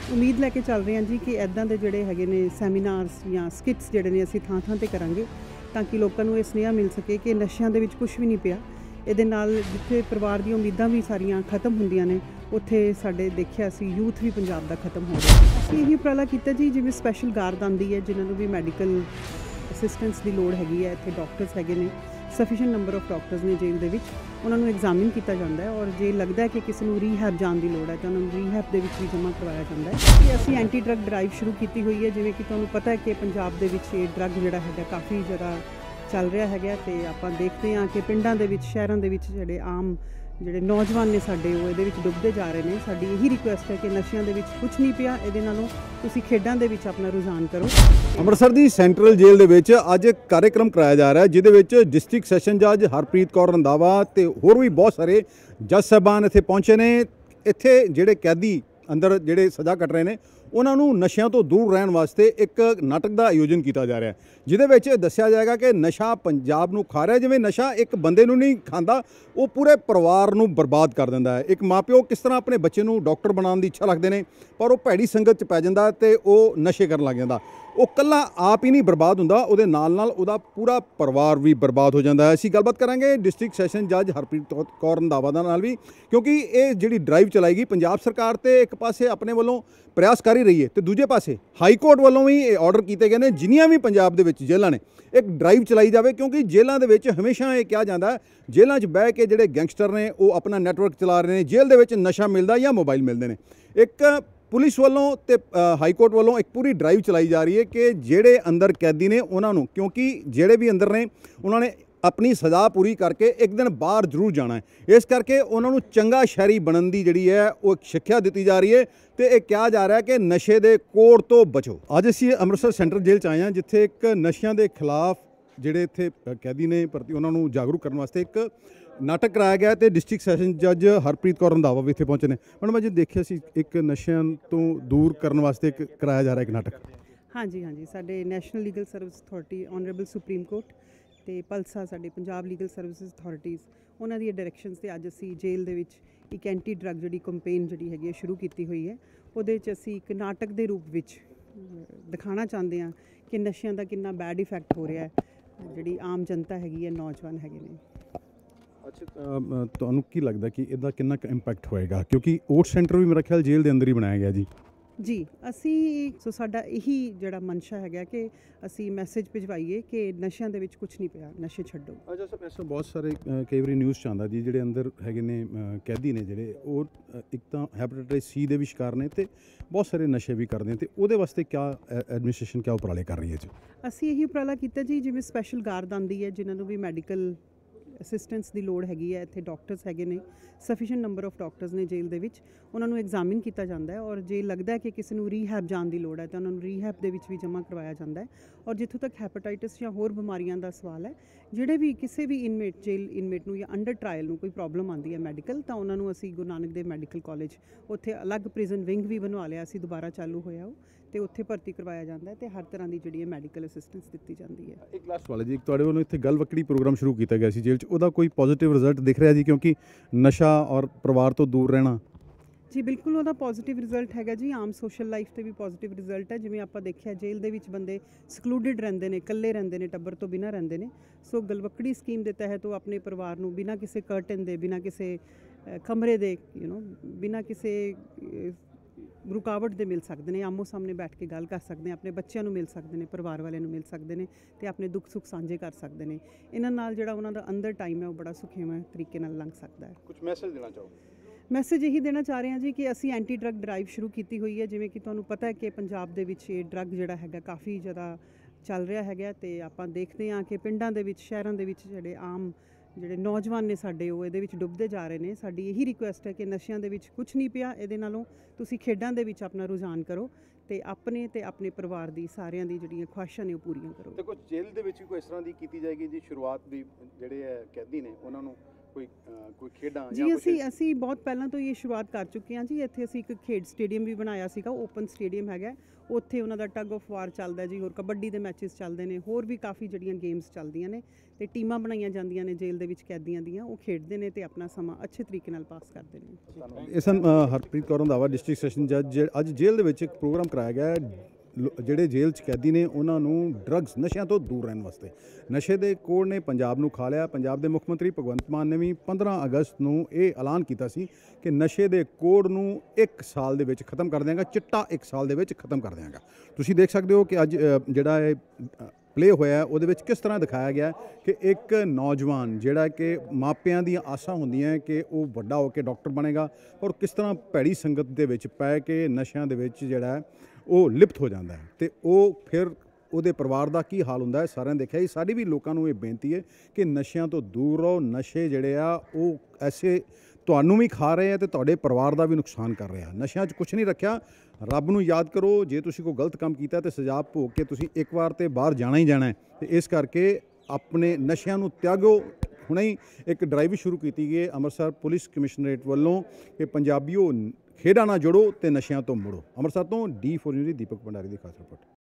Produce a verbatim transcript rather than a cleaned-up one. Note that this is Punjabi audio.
ਉਮੀਦ ਲੈ ਕੇ ਚੱਲ ਰਹੇ ਹਾਂ ਜੀ ਕਿ ਇੱਦਾਂ ਦੇ ਜਿਹੜੇ ਹੈਗੇ ਨੇ ਸੈਮੀਨਾਰਸ ਜਾਂ ਸਕਿਟਸ ਜਿਹੜੇ ਨੇ ਅਸੀਂ ਥਾਂ ਥਾਂ 'ਤੇ ਕਰਾਂਗੇ ਤਾਂ ਕਿ ਲੋਕਾਂ ਨੂੰ ਇਹ ਸੁਨੇਹਾ ਮਿਲ ਸਕੇ ਕਿ ਨਸ਼ਿਆਂ ਦੇ ਵਿੱਚ ਕੁਝ ਵੀ ਨਹੀਂ ਪਿਆ। ਇਹਦੇ ਨਾਲ ਜਿੱਥੇ ਪਰਿਵਾਰ ਦੀਆਂ ਉਮੀਦਾਂ ਵੀ ਸਾਰੀਆਂ ਖਤਮ ਹੁੰਦੀਆਂ ਨੇ ਉੱਥੇ ਸਾਡੇ ਦੇਖਿਆ ਅਸੀਂ ਯੂਥ ਵੀ ਪੰਜਾਬ ਦਾ ਖਤਮ ਹੋ ਰਿਹਾ। ਅਸੀਂ ਇਹੀ ਉਪਰਾਲਾ ਕੀਤਾ ਜੀ, ਜਿਵੇਂ ਸਪੈਸ਼ਲ ਗਾਰਡ ਆਉਂਦੀ ਹੈ ਜਿਨ੍ਹਾਂ ਨੂੰ ਵੀ ਮੈਡੀਕਲ ਅਸਿਸਟੈਂਸ ਦੀ ਲੋੜ ਹੈਗੀ ਹੈ, ਇੱਥੇ ਡਾਕਟਰਸ ਹੈਗੇ ਨੇ, ਸਫੀਸ਼ੀਐਂਟ ਨੰਬਰ ਆਫ ਡਾਕਟਰਸ ਨੇ ਜੇਲ੍ਹ ਦੇ ਵਿੱਚ, ਉਹਨਾਂ ਨੂੰ ਐਗਜ਼ਾਮਿਨ ਕੀਤਾ ਜਾਂਦਾ ਹੈ ਔਰ ਜੇ ਲੱਗਦਾ ਹੈ ਕਿ ਕਿਸੇ ਨੂੰ ਰੀਹੈਬ ਜਾਣ ਦੀ ਲੋੜ ਹੈ ਤਾਂ ਉਹਨਾਂ ਨੂੰ ਰੀਹੈਬ ਦੇ ਵਿੱਚ ਵੀ ਜਮ੍ਹਾਂ ਕਰਵਾਇਆ ਜਾਂਦਾ ਹੈ। ਕਿ ਅਸੀਂ ਐਂਟੀ ਡਰੱਗ ਡਰਾਈਵ ਸ਼ੁਰੂ ਕੀਤੀ ਹੋਈ ਹੈ, ਜਿਵੇਂ ਕਿ ਤੁਹਾਨੂੰ ਪਤਾ ਹੈ ਕਿ ਪੰਜਾਬ ਦੇ ਵਿੱਚ ਇਹ ਡਰੱਗ ਜਿਹੜਾ ਹੈਗਾ ਕਾਫੀ ਜ਼ਿਆਦਾ ਚੱਲ ਰਿਹਾ ਹੈਗਾ ਤੇ ਆਪਾਂ ਦੇਖਦੇ ਹਾਂ ਕਿ ਪਿੰਡਾਂ ਦੇ ਵਿੱਚ, ਸ਼ਹਿਰਾਂ ਦੇ ਵਿੱਚ ਜਿਹੜੇ ਆਮ ਜਿਹੜੇ ਨੌਜਵਾਨ ਨੇ ਸਾਡੇ ਉਹ ਇਹਦੇ ਵਿੱਚ ਡੁੱਬਦੇ ਜਾ ਰਹੇ ਨੇ। ਸਾਡੀ ਇਹੀ ਰਿਕੁਐਸਟ ਹੈ ਕਿ ਨਸ਼ਿਆਂ ਦੇ ਵਿੱਚ ਕੁਝ ਨਹੀਂ ਪਿਆ, ਇਹਦੇ ਨਾਲੋਂ ਤੁਸੀਂ ਖੇਡਾਂ ਦੇ ਵਿੱਚ ਆਪਣਾ ਰੁਝਾਨ ਕਰੋ। ਅੰਮ੍ਰਿਤਸਰ ਦੀ ਸੈਂਟਰਲ ਜੇਲ੍ਹ ਦੇ ਵਿੱਚ ਅੱਜ ਇੱਕ ਕਾਰਜਕ੍ਰਮ ਕਰਾਇਆ ਜਾ ਰਿਹਾ ਹੈ, ਜਿਹਦੇ ਵਿੱਚ ਡਿਸਟ੍ਰਿਕਟ ਸੈਸ਼ਨ ਜੱਜ ਹਰਪ੍ਰੀਤ ਕੌਰ ਰੰਧਾਵਾ ਤੇ ਹੋਰ ਵੀ ਬਹੁਤ ਸਾਰੇ ਜੱਜ ਸਾਹਿਬਾਨ ਇੱਥੇ ਪਹੁੰਚੇ ਨੇ। ਇੱਥੇ ਜਿਹੜੇ ਕੈਦੀ ਅੰਦਰ ਜਿਹੜੇ ਸਜ਼ਾ ਕੱਟ ਰਹੇ ਨੇ ਉਹਨਾਂ ਨੂੰ ਨਸ਼ਿਆਂ ਤੋਂ ਦੂਰ ਰਹਿਣ ਵਾਸਤੇ ਇੱਕ ਨਾਟਕ ਦਾ ਆਯੋਜਨ ਕੀਤਾ ਜਾ ਰਿਹਾ ਹੈ, ਜਿਹਦੇ ਵਿੱਚ ਦੱਸਿਆ ਜਾਏਗਾ ਕਿ ਨਸ਼ਾ ਪੰਜਾਬ ਨੂੰ ਖਾ ਰਿਹਾ। ਜਿਵੇਂ ਨਸ਼ਾ ਇੱਕ ਬੰਦੇ ਨੂੰ ਨਹੀਂ ਖਾਂਦਾ, ਉਹ ਪੂਰੇ ਪਰਿਵਾਰ ਨੂੰ ਬਰਬਾਦ ਕਰ ਦਿੰਦਾ ਹੈ। ਇੱਕ ਮਾਪਿਓ ਕਿਸ ਤਰ੍ਹਾਂ ਆਪਣੇ ਬੱਚੇ ਨੂੰ ਡਾਕਟਰ ਬਣਾਉਣ ਦੀ ਇੱਛਾ ਰੱਖਦੇ ਨੇ ਪਰ ਉਹ ਭੈੜੀ ਸੰਗਤ 'ਚ ਪੈ ਜਾਂਦਾ ਤੇ ਉਹ ਨਸ਼ੇ ਕਰਨ ਲੱਗ ਜਾਂਦਾ। ਉਹ ਇਕੱਲਾ ਆਪ ਹੀ ਨਹੀਂ ਬਰਬਾਦ ਹੁੰਦਾ, ਉਹਦੇ ਨਾਲ ਨਾਲ ਉਹਦਾ ਪੂਰਾ ਪਰਿਵਾਰ ਵੀ ਬਰਬਾਦ ਹੋ ਜਾਂਦਾ ਹੈ। ਅਸੀਂ ਗੱਲਬਾਤ ਕਰਾਂਗੇ ਡਿਸਟ੍ਰਿਕਟ ਸੈਸ਼ਨ ਜੱਜ ਹਰਪ੍ਰੀਤ ਕੌਰ ਰੰਧਾਵਾ ਦਾ ਨਾਲ ਵੀ, ਕਿਉਂਕਿ ਇਹ ਜਿਹੜੀ ਡਰਾਈਵ ਚਲਾਏਗੀ ਪੰਜਾਬ ਸਰਕਾਰ ਤੇ ਇੱਕ ਪਾਸੇ ਆਪਣੇ ਵੱਲੋਂ ਪ੍ਰਯਾਸ ਕਰ ਹੀ ਰਹੀ ਹੈ ਤੇ ਦੂਜੇ ਪਾਸੇ ਹਾਈ ਕੋਰਟ ਵੱਲੋਂ ਵੀ ਇਹ ਆਰਡਰ ਕੀਤੇ ਗਏ ਨੇ ਜਿੰਨੀਆਂ ਵੀ ਪੰਜਾਬ ਦੇ ਵਿੱਚ ਜੇਲ੍ਹਾਂ ਨੇ ਇੱਕ ਡਰਾਈਵ ਚਲਾਈ ਜਾਵੇ, ਕਿਉਂਕਿ ਜੇਲ੍ਹਾਂ ਦੇ ਵਿੱਚ ਹਮੇਸ਼ਾ ਇਹ ਕਿਹਾ ਜਾਂਦਾ ਹੈ ਜੇਲ੍ਹਾਂ 'ਚ ਬਹਿ ਕੇ ਜਿਹੜੇ ਗੈਂਗਸਟਰ ਨੇ ਉਹ ਆਪਣਾ ਨੈਟਵਰਕ ਚਲਾ ਰਹੇ ਨੇ, ਜੇਲ੍ਹ ਦੇ ਵਿੱਚ ਨਸ਼ਾ ਮਿਲਦਾ ਜਾਂ ਮੋਬਾਈਲ ਮਿਲਦੇ ਨੇ। ਇੱਕ ਪੁਲਿਸ ਵੱਲੋਂ ਤੇ ਹਾਈ ਕੋਰਟ ਵੱਲੋਂ ਇੱਕ ਪੂਰੀ ਡਰਾਈਵ ਚਲਾਈ ਜਾ ਰਹੀ ਹੈ ਕਿ ਜਿਹੜੇ ਅੰਦਰ ਕੈਦੀ ਨੇ ਉਹਨਾਂ ਨੂੰ, ਕਿਉਂਕਿ ਜਿਹੜੇ ਵੀ ਅੰਦਰ ਨੇ ਉਹਨਾਂ ਨੇ ਆਪਣੀ ਸਜ਼ਾ ਪੂਰੀ ਕਰਕੇ ਇੱਕ ਦਿਨ ਬਾਹਰ ਜ਼ਰੂਰ ਜਾਣਾ ਹੈ, ਇਸ ਕਰਕੇ ਉਹਨਾਂ ਨੂੰ ਚੰਗਾ ਸ਼ਹਿਰੀ ਬਣਨ ਦੀ ਜਿਹੜੀ ਹੈ ਉਹ ਇੱਕ ਸਿੱਖਿਆ ਦਿੱਤੀ ਜਾ ਰਹੀ ਹੈ ਤੇ ਇਹ ਕਿਹਾ ਜਾ ਰਿਹਾ ਕਿ ਨਸ਼ੇ ਦੇ ਕੋੜ ਤੋਂ ਬਚੋ। ਅੱਜ ਅਸੀਂ ਅੰਮ੍ਰਿਤਸਰ ਸੈਂਟਰਲ ਜੇਲ੍ਹ 'ਚ ਆਏ ਹਾਂ, ਜਿੱਥੇ ਇੱਕ ਨਸ਼ਿਆਂ ਦੇ ਖਿਲਾਫ ਜਿਹੜੇ ਇੱਥੇ ਕੈਦੀ ਨੇ ਪ੍ਰਤੀ ਉਹਨਾਂ ਨੂੰ ਜਾਗਰੂਕ ਕਰਨ ਵਾਸਤੇ ਇੱਕ ਨਾਟਕ ਕਰਾਇਆ ਗਿਆ ਤੇ ਡਿਸਟ੍ਰਿਕਟ ਸੈਸ਼ਨ ਜੱਜ ਹਰਪ੍ਰੀਤ ਕੌਰ ਰੰਧਾਵਾ ਵੀ ਇੱਥੇ ਪਹੁੰਚੇ ਨੇ। ਮੈਡਮ ਅੱਜ ਦੇਖਿਆ ਸੀ ਇੱਕ ਨਸ਼ਿਆਂ ਤੋਂ ਦੂਰ ਕਰਨ ਵਾਸਤੇ ਇੱਕ ਕਰਾਇਆ ਜਾ ਰਿਹਾ ਇੱਕ ਨਾਟਕ। ਹਾਂਜੀ ਹਾਂਜੀ ਸਾਡੇ national legal service authority, honourable supreme court ਤੇ ਪਲਸਾ ਸਾਡੇ ਪੰਜਾਬ ਲੀਗਲ ਸਰਵਿਸਿਜ਼ ਅਥਾਰਟੀਜ਼, ਉਹਨਾਂ ਦੀਆਂ ਡਾਇਰੈਕਸ਼ਨਸ ਤੇ ਅੱਜ ਅਸੀਂ ਜੇਲ੍ਹ ਦੇ ਵਿੱਚ ਇੱਕ ਐਂਟੀ ਡਰੱਗ ਜਿਹੜੀ ਕੰਪੇਨ ਜਿਹੜੀ ਹੈਗੀ ਹੈ ਸ਼ੁਰੂ ਕੀਤੀ ਹੋਈ ਹੈ। ਉਹਦੇ 'ਚ ਅਸੀਂ ਇੱਕ ਨਾਟਕ ਦੇ ਰੂਪ ਵਿੱਚ ਦਿਖਾਉਣਾ ਚਾਹੁੰਦੇ ਹਾਂ ਕਿ ਨਸ਼ਿਆਂ ਦਾ ਕਿੰਨਾ ਬੈਡ ਇਫੈਕਟ ਹੋ ਰਿਹਾ ਹੈ, ਜਿਹੜੀ ਆਮ ਜਨਤਾ ਹੈਗੀ ਹੈ, ਨੌਜਵਾਨ ਹੈਗੇ ਨੇ। ਅੱਛਾ, ਤੁਹਾਨੂੰ ਕੀ ਲੱਗਦਾ ਕਿ ਇਹਦਾ ਕਿੰਨਾ ਕੁ ਇੰਪੈਕਟ ਹੋਏਗਾ, ਕਿਉਂਕਿ ਓਟ ਸੈਂਟਰ ਵੀ ਮੇਰਾ ਖਿਆਲ ਜੇਲ੍ਹ ਦੇ ਅੰਦਰ ਹੀ ਬਣਾਇਆ ਗਿਆ ਜੀ? ਜੀ ਅਸੀਂ ਸੋ ਸਾਡਾ ਇਹੀ ਜਿਹੜਾ ਮਨਸ਼ਾ ਹੈਗਾ ਕਿ ਅਸੀਂ ਮੈਸੇਜ ਭਿਜਵਾਈਏ ਕਿ ਨਸ਼ਿਆਂ ਦੇ ਵਿੱਚ ਕੁਝ ਨਹੀਂ ਪਿਆ, ਨਸ਼ੇ ਛੱਡੋ। ਅੱਛਾ ਸਰ, ਇਸ ਬਹੁਤ ਸਾਰੇ ਕਈ ਵਾਰੀ ਨਿਊਜ਼ 'ਚ ਆਉਂਦਾ ਜੀ ਜਿਹੜੇ ਅੰਦਰ ਹੈਗੇ ਨੇ ਕੈਦੀ ਨੇ ਜਿਹੜੇ ਉਹ ਇੱਕ ਤਾਂ ਹੈਪੇਟਾਈਟਸ ਸੀ ਦੇ ਵੀ ਸ਼ਿਕਾਰ ਨੇ ਤੇ ਬਹੁਤ ਸਾਰੇ ਨਸ਼ੇ ਵੀ ਕਰਦੇ ਨੇ, ਤੇ ਉਹਦੇ ਵਾਸਤੇ ਕਿਆ ਐਡਮਿਨਿਸਟ੍ਰੇਸ਼ਨ ਕਿਆ ਉਪਰਾਲੇ ਕਰ ਰਹੀ ਹੈ ਜੀ? ਅਸੀਂ ਇਹੀ ਉਪਰਾਲਾ ਕੀਤਾ ਜੀ, ਜਿਵੇਂ ਸਪੈਸ਼ਲ ਗਾਰਡ ਆਉਂਦੀ ਹੈ ਜਿਨ੍ਹਾਂ ਨੂੰ ਵੀ ਮੈਡੀਕਲ ਅਸਿਸਟੈਂਸ ਦੀ ਲੋੜ ਹੈਗੀ ਹੈ, ਇੱਥੇ ਡਾਕਟਰਸ ਹੈਗੇ ਨੇ, ਸਫੀਸ਼ੀਐਂਟ ਨੰਬਰ ਆਫ ਡਾਕਟਰਸ ਨੇ ਜੇਲ੍ਹ ਦੇ ਵਿੱਚ, ਉਹਨਾਂ ਨੂੰ ਐਗਜ਼ਾਮਿਨ ਕੀਤਾ ਜਾਂਦਾ ਹੈ ਔਰ ਜੇ ਲੱਗਦਾ ਹੈ ਕਿ ਕਿਸੇ ਨੂੰ ਰੀਹੈਬ ਜਾਣ ਦੀ ਲੋੜ ਹੈ ਤਾਂ ਉਹਨਾਂ ਨੂੰ ਰੀਹੈਬ ਦੇ ਵਿੱਚ ਵੀ ਜਮ੍ਹਾਂ ਕਰਵਾਇਆ ਜਾਂਦਾ ਹੈ। ਔਰ ਜਿੱਥੋਂ ਤੱਕ ਹੈਪੇਟਾਈਟਸ ਜਾਂ ਹੋਰ ਬਿਮਾਰੀਆਂ ਦਾ ਸਵਾਲ ਹੈ, ਜਿਹੜੇ ਵੀ ਕਿਸੇ ਵੀ ਇਨਮੇਟ ਜੇਲ੍ਹ ਇਨਮੇਟ ਨੂੰ ਜਾਂ ਅੰਡਰ ਟਰਾਇਲ ਨੂੰ ਕੋਈ ਪ੍ਰੋਬਲਮ ਆਉਂਦੀ ਹੈ ਮੈਡੀਕਲ, ਤਾਂ ਉਹਨਾਂ ਨੂੰ ਅਸੀਂ ਗੁਰੂ ਨਾਨਕ ਦੇਵ ਮੈਡੀਕਲ ਕਾਲਜ, ਉੱਥੇ ਅਲੱਗ ਪ੍ਰਿਜ਼ਨ ਵਿੰਗ ਵੀ ਬਣਵਾ ਲਿਆ ਸੀ, ਦੁਬਾਰਾ ਚਾਲੂ ਹੋਇਆ ਉਹ, ਤੇ ਉੱਥੇ ਭਰਤੀ ਕਰਵਾਇਆ ਜਾਂਦਾ ਹੈ ਤੇ ਹਰ ਤਰ੍ਹਾਂ ਦੀ ਜਿਹੜੀ ਹੈ ਮੈਡੀਕਲ ਅਸਿਸਟੈਂਸ ਦਿੱਤੀ ਜਾਂਦੀ ਹੈ। ਇੱਕ ਲਾਸਟ ਵਾਲਾ ਜੀ, ਇੱਕ ਤੁਹਾਡੇ ਵੱਲੋਂ ਇੱਥੇ ਗੱਲ ਵੱਕੜੀ ਪ੍ਰੋਗਰਾਮ ਸ਼ੁਰੂ ਕੀਤਾ ਗਿਆ ਸੀ ਜੇਲ੍ਹ 'ਚ, ਉਹਦਾ ਕੋਈ ਪੋਜ਼ਿਟਿਵ ਰਿਜ਼ਲਟ ਦਿਖ ਰਿਹਾ ਜੀ? ਕਿਉਂਕਿ ਨਸ਼ਾ ਔਰ ਪਰਿਵਾਰ ਤੋਂ ਦੂਰ ਰਹਿਣਾ। ਜੀ ਬਿਲਕੁਲ, ਉਹਦਾ ਪੋਜ਼ਿਟਿਵ ਰਿਜ਼ਲਟ ਹੈਗਾ ਜੀ, ਆਮ ਸੋਸ਼ਲ ਲਾਈਫ 'ਤੇ ਵੀ ਪੋਜ਼ਿਟਿਵ ਰਿਜ਼ਲਟ ਹੈ। ਜਿਵੇਂ ਆਪਾਂ ਦੇਖਿਆ ਜੇਲ੍ਹ ਦੇ ਵਿੱਚ ਬੰਦੇ ਸਕਲੂਡਡ ਰਹਿੰਦੇ ਨੇ, ਇਕੱਲੇ ਰਹਿੰਦੇ ਨੇ, ਟੱਬਰ ਤੋਂ ਬਿਨਾਂ ਰਹਿੰਦੇ ਨੇ। ਸੋ ਗਲਵੱਕੜੀ ਸਕੀਮ ਦੇ ਤਹਿਤ ਉਹ ਆਪਣੇ ਪਰਿਵਾਰ ਨੂੰ ਬਿਨਾਂ ਕਿਸੇ ਕਰਟਨ ਦੇ, ਬਿਨਾਂ ਕਿਸੇ ਕਮਰੇ ਦੇ, ਯੂ ਨੋ ਬਿਨਾਂ ਕਿਸੇ ਰੁਕਾਵਟ ਦੇ ਮਿਲ ਸਕਦੇ ਨੇ, ਆਮੋ ਸਾਹਮਣੇ ਬੈਠ ਕੇ ਗੱਲ ਕਰ ਸਕਦੇ ਨੇ, ਆਪਣੇ ਬੱਚਿਆਂ ਨੂੰ ਮਿਲ ਸਕਦੇ ਨੇ, ਪਰਿਵਾਰ ਵਾਲਿਆਂ ਨੂੰ ਮਿਲ ਸਕਦੇ ਨੇ ਤੇ ਆਪਣੇ ਦੁੱਖ ਸੁੱਖ ਸਾਂਝੇ ਕਰ ਸਕਦੇ ਨੇ। ਇਹਨਾਂ ਨਾਲ ਜਿਹੜਾ ਉਹਨਾਂ ਦਾ ਅੰਦਰ ਟਾਈਮ ਹੈ ਉਹ ਬੜਾ ਸੁਖੇਵਾਂ ਤਰੀਕੇ ਨਾਲ ਲੰਘ ਸਕਦਾ ਹੈ। ਕੁਝ ਮੈਸੇਜ ਦੇਣਾ ਚਾਹੋ? ਮੈਸੇਜ ਇਹੀ ਦੇਣਾ ਚਾਹ ਰਹੇ ਹਾਂ ਜੀ ਕਿ ਅਸੀਂ ਐਂਟੀ ਡਰੱਗ ਡਰਾਈਵ ਸ਼ੁਰੂ ਕੀਤੀ ਹੋਈ ਹੈ। ਜਿਵੇਂ ਕਿ ਤੁਹਾਨੂੰ ਪਤਾ ਹੈ ਕਿ ਪੰਜਾਬ ਦੇ ਵਿੱਚ ਇਹ ਡਰੱਗ ਜਿਹੜਾ ਹੈਗਾ ਕਾਫੀ ਜ਼ਿਆਦਾ ਚੱਲ ਰਿਹਾ ਹੈਗਾ ਤੇ ਆਪਾਂ ਦੇਖਦੇ ਹਾਂ ਕਿ ਪਿੰਡਾਂ ਦੇ ਵਿੱਚ, ਸ਼ਹਿਰਾਂ ਦੇ ਵਿੱਚ ਜਿਹੜੇ ਆਮ ਜਿਹੜੇ ਨੌਜਵਾਨ ਨੇ ਸਾਡੇ ਉਹ ਇਹਦੇ ਵਿੱਚ ਡੁੱਬਦੇ ਜਾ ਰਹੇ ਨੇ। ਸਾਡੀ ਇਹੀ ਰਿਕੁਐਸਟ ਹੈ ਕਿ ਨਸ਼ਿਆਂ ਦੇ ਵਿੱਚ ਕੁਝ ਨਹੀਂ ਪਿਆ, ਇਹਦੇ ਨਾਲੋਂ ਤੁਸੀਂ ਖੇਡਾਂ ਦੇ ਵਿੱਚ ਆਪਣਾ ਰੁਝਾਨ ਕਰੋ ਤੇ ਆਪਣੇ ਤੇ ਆਪਣੇ ਪਰਿਵਾਰ ਦੀ ਸਾਰਿਆਂ ਦੀ ਜਿਹੜੀਆਂ ਖੁਆਇਸ਼ਾਂ ਨੇ ਉਹ ਪੂਰੀਆਂ ਕਰੋ। ਦੇਖੋ ਜੇਲ੍ਹ ਦੇ ਵਿੱਚ ਵੀ ਕੋਈ ਇਸ ਤਰ੍ਹਾਂ ਦੀ ਕੀਤੀ ਜਾਏਗੀ ਜੀ ਸ਼ੁਰੂਆਤ ਵੀ, ਜਿਹੜੇ ਕੈਦੀ ਨੇ ਉਹਨਾਂ ਨੂੰ ਕੋਈ ਕੋਈ ਖੇਡਾਂ ਜੀ ਅਸੀਂ ਅਸੀਂ ਬਹੁਤ ਪਹਿਲਾਂ ਤੋਂ ਇਹ ਸ਼ੁਰੂਆਤ ਕਰ ਚੁੱਕੇ ਹਾਂ ਜੀ। ਇੱਥੇ ਅਸੀਂ ਇੱਕ ਖੇਡ ਸਟੇਡੀਅਮ ਵੀ ਬਣਾਇਆ ਸੀਗਾ, ਓਪਨ ਸਟੇਡੀਅਮ ਹੈਗਾ, ਉੱਥੇ ਉਹਨਾਂ ਦਾ ਟਗ ਆਫ ਵਾਰ ਚੱਲਦਾ ਜੀ, ਹੋਰ ਕਬੱਡੀ ਦੇ ਮੈਚਸ ਚੱਲਦੇ ਨੇ, ਹੋਰ ਵੀ ਕਾਫੀ ਜਿਹੜੀਆਂ ਗੇਮਸ ਚੱਲਦੀਆਂ ਨੇ, ਤੇ ਟੀਮਾਂ ਬਣਾਈਆਂ ਜਾਂਦੀਆਂ ਨੇ ਜੇਲ੍ਹ ਦੇ ਵਿੱਚ ਕੈਦੀਆਂ ਦੀਆਂ, ਉਹ ਖੇਡਦੇ ਨੇ ਤੇ ਆਪਣਾ ਸਮਾਂ ਅੱਛੇ ਤਰੀਕੇ ਨਾਲ ਪਾਸ ਕਰਦੇ ਨੇ। ਇਸ ਹਨ ਹਰਪ੍ਰੀਤ ਕੌਰ ਰੰਧਾਵਾ, ਡਿਸਟ੍ਰਿਕਟ ਸੈਸ਼ਨ ਜੱਜ। ਅੱਜ ਜੇਲ੍ਹ ਦੇ ਵਿੱਚ ਇੱਕ ਪ੍ਰੋਗਰਾਮ ਕਰਾਇਆ ਗਿਆ ਹੈ ਜਿਹੜੇ ਜੇਲ੍ਹ 'ਚ ਕੈਦੀ ਨੇ ਉਹਨਾਂ ਨੂੰ ਡਰੱਗਸ ਨਸ਼ਿਆਂ ਤੋਂ ਦੂਰ ਰਹਿਣ ਵਾਸਤੇ। ਨਸ਼ੇ ਦੇ ਕੋੜ ਨੇ ਪੰਜਾਬ ਨੂੰ ਖਾ ਲਿਆ। ਪੰਜਾਬ ਦੇ ਮੁੱਖ ਮੰਤਰੀ ਭਗਵੰਤ ਮਾਨ ਨੇ ਵੀ ਪੰਦਰਾਂ ਅਗਸਤ ਨੂੰ ਇਹ ਐਲਾਨ ਕੀਤਾ ਸੀ ਕਿ ਨਸ਼ੇ ਦੇ ਕੋੜ ਨੂੰ ਇੱਕ ਸਾਲ ਦੇ ਵਿੱਚ ਖਤਮ ਕਰ ਦਿਆਂਗਾ, ਚਿੱਟਾ ਇੱਕ ਸਾਲ ਦੇ ਵਿੱਚ ਖਤਮ ਕਰ ਦਿਆਂਗਾ। ਤੁਸੀਂ ਦੇਖ ਸਕਦੇ ਹੋ ਕਿ ਅੱਜ ਜਿਹੜਾ ਇਹ ਪਲੇ ਹੋਇਆ ਉਹਦੇ ਵਿੱਚ ਕਿਸ ਤਰ੍ਹਾਂ ਦਿਖਾਇਆ ਗਿਆ ਕਿ ਇੱਕ ਨੌਜਵਾਨ ਜਿਹੜਾ ਕਿ ਮਾਪਿਆਂ ਦੀਆਂ ਆਸਾਂ ਹੁੰਦੀਆਂ ਕਿ ਉਹ ਵੱਡਾ ਹੋ ਕੇ ਡਾਕਟਰ ਬਣੇਗਾ, ਔਰ ਕਿਸ ਤਰ੍ਹਾਂ ਭੈੜੀ ਸੰਗਤ ਦੇ ਵਿੱਚ ਪੈ ਕੇ ਨਸ਼ਿਆਂ ਦੇ ਵਿੱਚ ਜਿਹੜਾ ਉਹ ਲਿਪਤ ਹੋ ਜਾਂਦਾ ਹੈ, ਤੇ ਉਹ ਫਿਰ ਉਹਦੇ ਪਰਿਵਾਰ ਦਾ ਕੀ ਹਾਲ ਹੁੰਦਾ ਹੈ ਸਾਰਿਆਂ ਨੇ ਦੇਖਿਆ ਹੀ। ਸਾਡੀ ਵੀ ਲੋਕਾਂ ਨੂੰ ਇਹ ਬੇਨਤੀ ਹੈ ਕਿ ਨਸ਼ਿਆਂ ਤੋਂ ਦੂਰ ਰਹੋ। ਨਸ਼ੇ ਜਿਹੜੇ ਆ ਉਹ ਐਸੇ ਤੁਹਾਨੂੰ ਵੀ ਖਾ ਰਹੇ ਆ ਤੇ ਤੁਹਾਡੇ ਪਰਿਵਾਰ ਦਾ ਵੀ ਨੁਕਸਾਨ ਕਰ ਰਿਹਾ। ਨਸ਼ਿਆਂ 'ਚ ਕੁਛ ਨਹੀਂ ਰੱਖਿਆ। ਰੱਬ ਨੂੰ ਯਾਦ ਕਰੋ। ਜੇ ਤੁਸੀਂ ਕੋਈ ਗਲਤ ਕੰਮ ਕੀਤਾ ਤੇ ਸਜ਼ਾ ਭੋਗ ਕੇ ਤੁਸੀਂ ਇੱਕ ਵਾਰ ਤੇ ਬਾਹਰ ਜਾਣਾ ਹੀ ਜਾਣਾ ਹੈ, ਤੇ ਇਸ ਕਰਕੇ ਆਪਣੇ ਨਸ਼ਿਆਂ ਨੂੰ ਤਿਆਗੋ। ਹੁਣੇ ਹੀ ਇੱਕ ਡਰਾਈਵ ਸ਼ੁਰੂ ਕੀਤੀ ਗਈ ਅੰਮ੍ਰਿਤਸਰ ਪੁਲਿਸ ਕਮਿਸ਼ਨਰੇਟ ਵੱਲੋਂ ਕਿ ਪੰਜਾਬੀਓ ਖੇਡਾਂ ਨਾਲ ਜੁੜੋ ਤੇ ਨਸ਼ਿਆਂ ਤੋਂ ਮੁੜੋ। ਅੰਮ੍ਰਿਤਸਰ ਤੋਂ ਡੀ ਫੋਰ ਨਿਊਜ਼ ਦੀ ਦੀਪਕ ਭੰਡਾਰੀ ਦੀ ਖਾਸ ਰਿਪੋਰਟ।